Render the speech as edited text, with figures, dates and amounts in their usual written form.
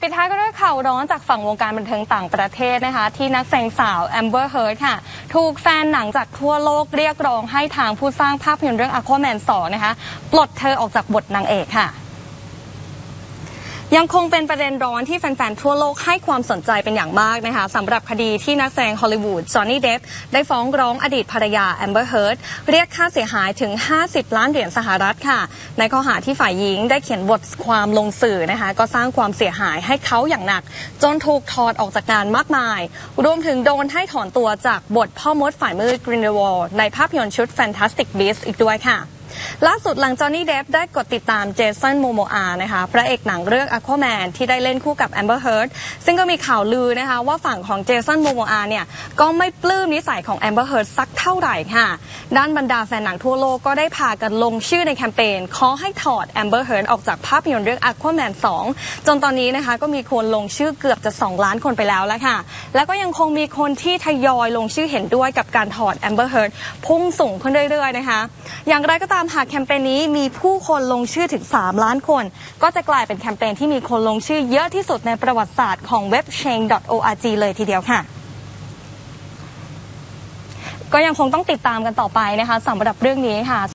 ปิดท้ายก็ด้วยข่าวร้อนจากฝั่งวงการบันเทิงต่างประเทศนะคะที่นักแสดงสาวแอมเบอร์เฮิร์ดค่ะถูกแฟนหนังจากทั่วโลกเรียกร้องให้ทางผู้สร้างภาพยนตร์เรื่อง Aquaman 2 นะคะปลดเธอออกจากบทนางเอกค่ะยังคงเป็นประเด็นร้อนที่แฟนๆทั่วโลกให้ความสนใจเป็นอย่างมากนะคะสำหรับคดีที่นักแสดงฮอลลีวูดจอห์นนี่เดฟได้ฟ้องร้องอดีตภรรยาแอมเบอร์เฮิร์ดเรียกค่าเสียหายถึง50 ล้านเหรียญสหรัฐค่ะในข้อหาที่ฝ่ายหญิงได้เขียนบทความลงสื่อนะคะก็สร้างความเสียหายให้เขาอย่างหนักจนถูกถอดออกจากงานมากมายรวมถึงโดนให้ถอนตัวจากบทพ่อมดฝ่ายมืดกรินเดลวอลในภาพยนตร์ชุด Fantastic Beasts อีกด้วยค่ะล่าสุดหลังจอห์นนี่เดฟได้กดติดตามเจสันโมโมอานะคะพระเอกหนังเรื่อง Aquaman ที่ได้เล่นคู่กับแอมเบอร์เฮิร์ดซึ่งก็มีข่าวลือนะคะว่าฝั่งของเจสันโมโมอาเนี่ยก็ไม่ปลื้มนิสัยของแอมเบอร์เฮิร์ดสักเท่าไหร่ค่ะด้านบรรดาแฟนหนังทั่วโลกก็ได้พากันลงชื่อในแคมเปญขอให้ถอดแอมเบอร์เฮิร์ดออกจากภาพยนตร์เรื่อง Aquaman 2 จนตอนนี้นะคะก็มีคนลงชื่อเกือบจะ2 ล้านคนไปแล้วค่ะแล้วก็ยังคงมีคนที่ทยอยลงชื่อเห็นด้วยกับการถอดแอมเบอร์เฮิร์ดพุ่งสูงขึ้นเรื่อยๆนะคะอย่างไรก็ตามหากแคมเปญนี้มีผู้คนลงชื่อถึง3 ล้านคนก็จะกลายเป็นแคมเปญที่มีคนลงชื่อเยอะที่สุดในประวัติศาสตร์ของเว็บ change.org เลยทีเดียวค่ะก็ยังคงต้องติดตามกันต่อไปนะคะสำหรับเรื่องนี้ค่ะ